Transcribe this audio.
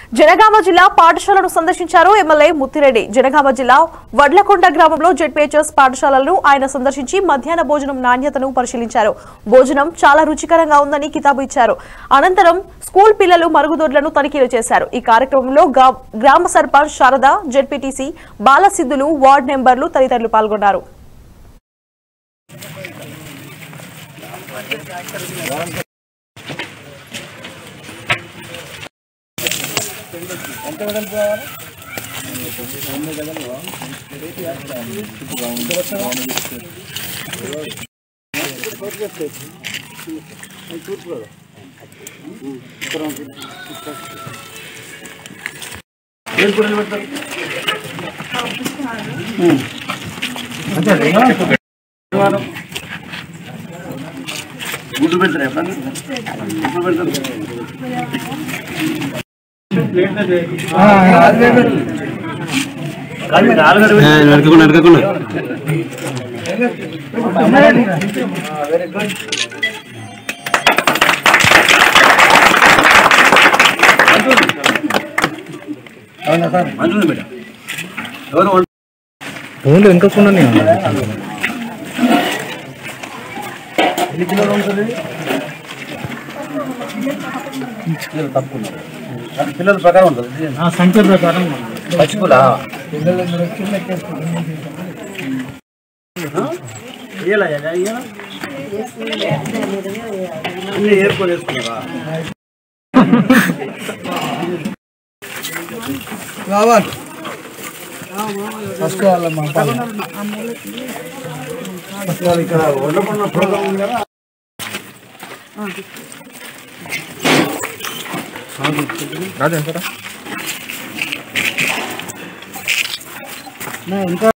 జనగామ జిల్లా పాఠశాలను సందర్శించారు ఎమ్మెల్యే ముత్తిరెడ్డి. జనగామ జిల్లా వడ్లకొండ గ్రామంలో జెడ్పీహెచ్ఎస్ పాఠశాలలను ఆయన సందర్శించి మధ్యాహ్న భోజనం నాణ్యతను పరిశీలించారు. భోజనం చాలా రుచికరంగా ఉందని కితాబు ఇచ్చారు. అనంతరం స్కూల్ పిల్లలు మరుగుదొడ్లను తనిఖీలు చేశారు. ఈ కార్యక్రమంలో గ్రామ సర్పంచ్ శారద, జెడ్పీటీసీ బాలసిద్ధులు, వార్డు మెంబర్లు తదితరులు పాల్గొన్నారు. గుడ్డు పెడతారా ఫోన్లో ఇంకా కొన్నాను ఎన్ని కిలోలు ఉంటుంది తక్కువ పిల్లల ప్రకారం ఉంటుంది సంఖ్య ప్రకారం పచ్చిపులా ఏర్కొని వేసుకున్నారా ఇక్కడ వండకుండా ప్రోగ్రామ్ ఉంది కదా రాజా ఇంకా